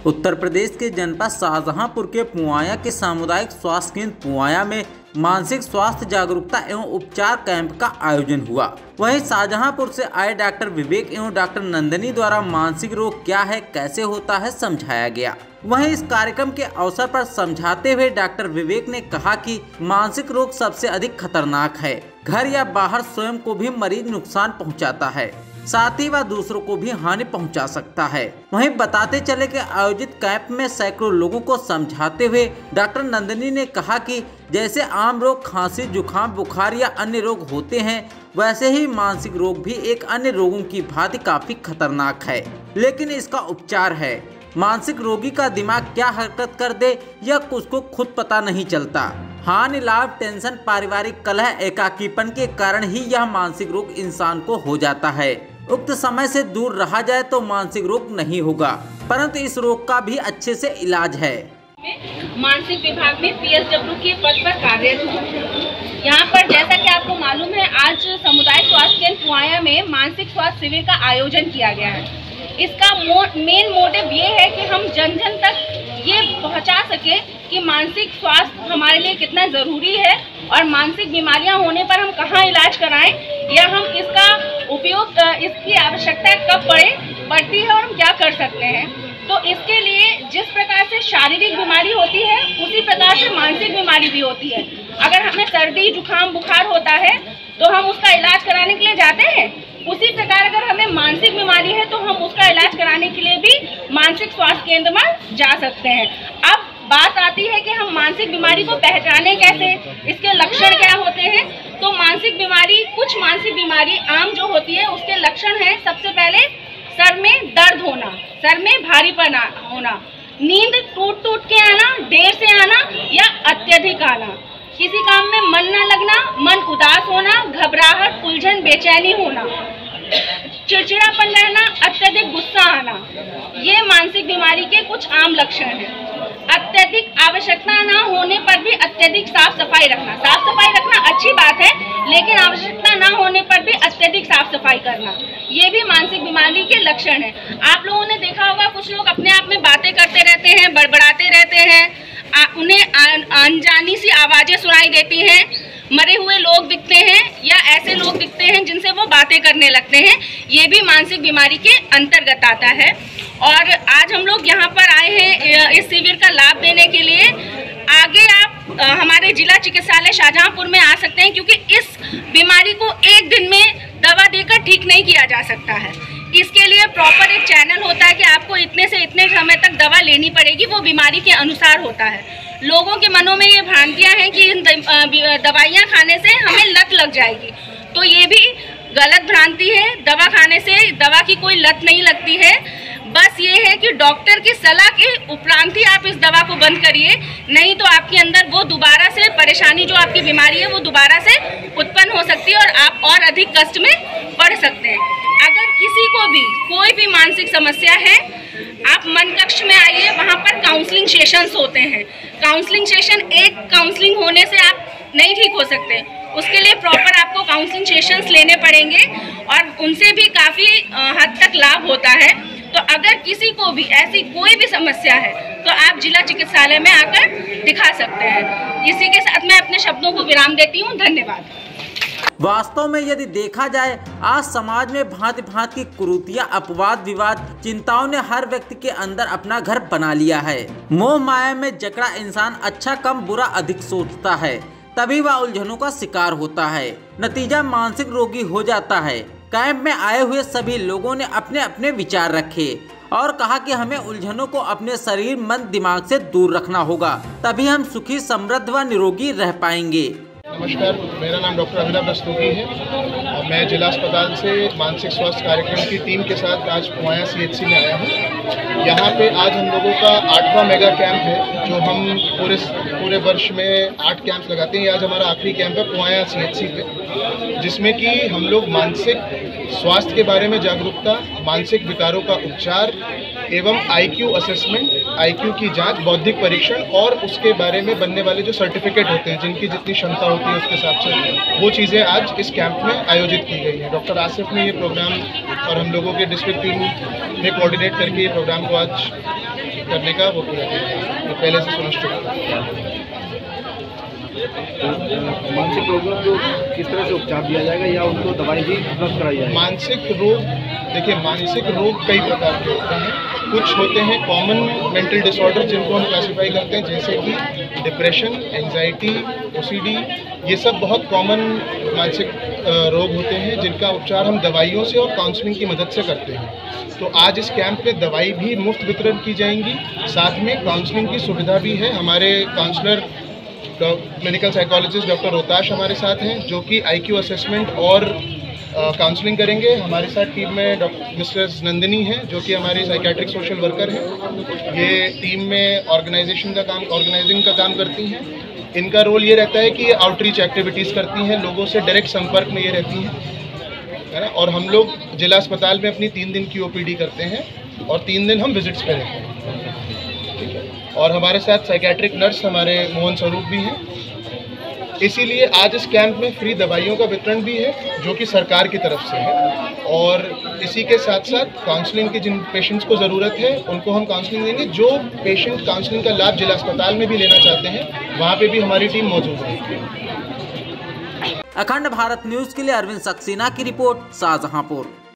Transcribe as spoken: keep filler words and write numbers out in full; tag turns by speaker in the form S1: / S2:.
S1: उत्तर प्रदेश के जनपद शाहजहांपुर के पुआया के सामुदायिक स्वास्थ्य केंद्र पुआया में मानसिक स्वास्थ्य जागरूकता एवं उपचार कैंप का आयोजन हुआ। वहीं शाहजहांपुर से आए डॉक्टर विवेक एवं डॉक्टर नंदिनी द्वारा मानसिक रोग क्या है, कैसे होता है, समझाया गया। वहीं इस कार्यक्रम के अवसर पर समझाते हुए डॉक्टर विवेक ने कहा कि मानसिक रोग सबसे अधिक खतरनाक है। घर या बाहर स्वयं को भी मरीज नुकसान पहुंचाता है, साथ ही वह दूसरों को भी हानि पहुंचा सकता है। वहीं बताते चले कि आयोजित कैंप में सैकड़ों लोगों को समझाते हुए डॉक्टर नंदिनी ने कहा कि जैसे आम रोग खांसी, जुकाम, बुखार या अन्य रोग होते हैं, वैसे ही मानसिक रोग भी एक अन्य रोगों की भांति काफी खतरनाक है, लेकिन इसका उपचार है। मानसिक रोगी का दिमाग क्या हरकत कर दे यह उसको खुद पता नहीं चलता। हानि, लाभ, टेंशन, पारिवारिक कलह, एकाकीपन के कारण ही यह मानसिक रोग इंसान को हो जाता है। उक्त समय से दूर रहा जाए तो मानसिक रोग नहीं होगा, परंतु इस रोग का भी अच्छे से इलाज है।
S2: मानसिक विभाग में पीएसडब्ल्यू के पद पर कार्यरत हूँ। यहाँ पर जैसा कि आपको मालूम है, आज समुदाय स्वास्थ्य केंद्र पुआया में मानसिक स्वास्थ्य शिविर का आयोजन किया गया है। इसका मो, मेन मोटिव ये है कि हम जन जन तक ये पहुँचा सके कि मानसिक स्वास्थ्य हमारे लिए कितना ज़रूरी है और मानसिक बीमारियां होने पर हम कहाँ इलाज कराएं या हम इसका उपयोग, इसकी आवश्यकता कब पड़े पड़ती है और हम क्या कर सकते हैं। तो इसके लिए जिस प्रकार से शारीरिक बीमारी होती है उसी प्रकार से मानसिक बीमारी भी होती है। अगर हमें सर्दी, जुकाम, बुखार होता है तो हम उसका इलाज कराने के लिए जाते हैं। उसी प्रकार अगर हमें मानसिक बीमारी है तो हम उसका इलाज कराने के लिए भी मानसिक स्वास्थ्य केंद्र में जा सकते हैं। अब बात आती है कि हम मानसिक बीमारी को पहचाने कैसे, इसके लक्षण क्या होते हैं। तो मानसिक बीमारी, कुछ मानसिक बीमारी आम जो होती है उसके लक्षण हैं। सबसे पहले सर में दर्द होना, सर में भारीपन होना, नींद टूट टूट के आना, देर से आना या अत्यधिक आना, किसी काम में मन न लगना, मन उदास होना, घबराहट, उलझन, बेचैनी होना, चिड़चिड़ापन रहना, अत्यधिक गुस्सा आना, ये मानसिक बीमारी के कुछ आम लक्षण हैं। अत्यधिक आवश्यकता ना होने पर भी अत्यधिक साफ सफाई रखना, साफ सफाई रखना अच्छी बात है, लेकिन आवश्यकता ना होने पर भी अत्यधिक साफ सफाई करना, ये भी मानसिक बीमारी के लक्षण है। आप लोगों ने देखा होगा, कुछ लोग अपने आप में बातें करते रहते हैं, बड़बड़ाते रहते हैं, आ, उन्हें अनजानी सी आवाजें सुनाई देती हैं, मरे हुए लोग दिखते हैं या ऐसे लोग दिखते हैं जिनसे वो बातें करने लगते हैं, ये भी मानसिक बीमारी के अंतर्गत आता है। और आज हम लोग यहाँ पर आए हैं इस शिविर का लाभ देने के लिए। आगे आप हमारे जिला चिकित्सालय शाहजहांपुर में आ सकते हैं, क्योंकि इस बीमारी को एक दिन में दवा देकर ठीक नहीं किया जा सकता है। इसके लिए प्रॉपर एक चैनल होता है कि आपको इतने से इतने समय तक दवा लेनी पड़ेगी, वो बीमारी के अनुसार होता है। लोगों के मनों में ये भ्रांतियां हैं कि इन दवाइयाँ खाने से हमें लत लग जाएगी, तो ये भी गलत भ्रांति है। दवा खाने से दवा की कोई लत नहीं लगती है। बस ये है कि डॉक्टर की सलाह के उपरांत ही आप इस दवा को बंद करिए, नहीं तो आपके अंदर वो दोबारा से परेशानी, जो आपकी बीमारी है, वो दोबारा से उत्पन्न हो सकती है और आप और अधिक कष्ट में पड़ सकते हैं। अगर किसी को भी कोई भी मानसिक समस्या है, आप मन कक्ष में आइए, वहाँ पर काउंसलिंग सेशंस होते हैं। काउंसलिंग सेशन, एक काउंसलिंग होने से आप नहीं ठीक हो सकते, उसके लिए प्रॉपर आपको काउंसलिंग सेशंस लेने पड़ेंगे और उनसे भी काफ़ी हद तक लाभ होता है। तो अगर किसी को भी ऐसी कोई भी समस्या है तो आप जिला चिकित्सालय में आकर दिखा सकते हैं। इसी के साथ मैं अपने शब्दों को विराम देती हूँ। धन्यवाद।
S1: वास्तव में यदि देखा जाए, आज समाज में भांति भांति की कुरीतियां, अपवाद, विवाद, चिंताओं ने हर व्यक्ति के अंदर अपना घर बना लिया है। मोह माया में जकड़ा इंसान अच्छा कम बुरा अधिक सोचता है, तभी वह उलझनों का शिकार होता है, नतीजा मानसिक रोगी हो जाता है। कैंप में आए हुए सभी लोगों ने अपने अपने विचार रखे और कहा कि हमें उलझनों को अपने शरीर, मन, दिमाग से दूर रखना होगा, तभी हम सुखी, समृद्ध व निरोगी रह पाएंगे।
S3: नमस्कार, मेरा नाम डॉक्टर अभिनव रस्तोगी है और मैं जिला अस्पताल से मानसिक स्वास्थ्य कार्यक्रम की टीम के साथ आज पुआया सीएचसी में आया हूँ। यहाँ पे आज हम लोगों का आठवां मेगा कैंप है, जो हम पूरे पूरे वर्ष में आठ कैंप्स लगाते हैं। आज हमारा आखिरी कैंप है पुआया सीएचसी पे, जिसमें कि हम लोग मानसिक स्वास्थ्य के बारे में जागरूकता, मानसिक विकारों का उपचार एवं आईक्यू असेसमेंट, आईक्यू की जांच, बौद्धिक परीक्षण और उसके बारे में बनने वाले जो सर्टिफिकेट होते हैं, जिनकी जितनी क्षमता होती है उसके हिसाब से, वो चीज़ें आज इस कैंप में आयोजित की गई है। डॉक्टर आसिफ ने ये प्रोग्राम और हम लोगों के डिस्ट्रिक्ट टीम ने कोऑर्डिनेट करके ये प्रोग्राम को आज करने का वो किया गया, वो पहले से सुनिश्चित है।
S4: मानसिक रोगों को किस तरह से उपचार दिया जाएगा या उनको दवाई भी उपलब्ध कराई जाएगी?
S3: मानसिक रोग, देखिए मानसिक रोग कई प्रकार के होते हैं। कुछ होते हैं कॉमन मेंटल डिसऑर्डर जिनको हम क्लासिफाई करते हैं, जैसे कि डिप्रेशन, एंजाइटी, ओसीडी, ये सब बहुत कॉमन मानसिक रोग होते हैं जिनका उपचार हम दवाइयों से और काउंसलिंग की मदद से करते हैं। तो आज इस कैंप में दवाई भी मुफ्त वितरण की जाएंगी, साथ में काउंसलिंग की सुविधा भी है। हमारे counsellor clinical psychologist doctor Rohtash हमारे साथ हैं जो कि आईक्यू असेसमेंट और काउंसलिंग uh, करेंगे। हमारे साथ टीम में डॉक्टर मिस्टर नंदिनी हैं जो कि हमारी साइकेट्रिक सोशल वर्कर हैं। ये टीम में ऑर्गेनाइजेशन का काम ऑर्गेनाइजिंग का काम करती हैं। इनका रोल ये रहता है कि ये आउटरीच एक्टिविटीज़ करती हैं, लोगों से डायरेक्ट संपर्क में ये रहती हैं, है ना। और हम लोग जिला अस्पताल में अपनी तीन दिन की ओपीडी करते हैं और तीन दिन हम विजिट्स पे रहते हैं, ठीक है। और हमारे साथ साइकेट्रिक नर्स हमारे मोहन स्वरूप भी हैं। इसीलिए आज इस कैंप में फ्री दवाइयों का वितरण भी है जो कि सरकार की तरफ से है, और इसी के साथ साथ काउंसलिंग की जिन पेशेंट्स को ज़रूरत है उनको हम काउंसलिंग देंगे। जो पेशेंट काउंसलिंग का लाभ जिला अस्पताल में भी लेना चाहते हैं वहाँ पे भी हमारी टीम मौजूद रहेगी।
S1: अखंड भारत न्यूज के लिए अरविंद सक्सेना की रिपोर्ट, शाहजहांपुर।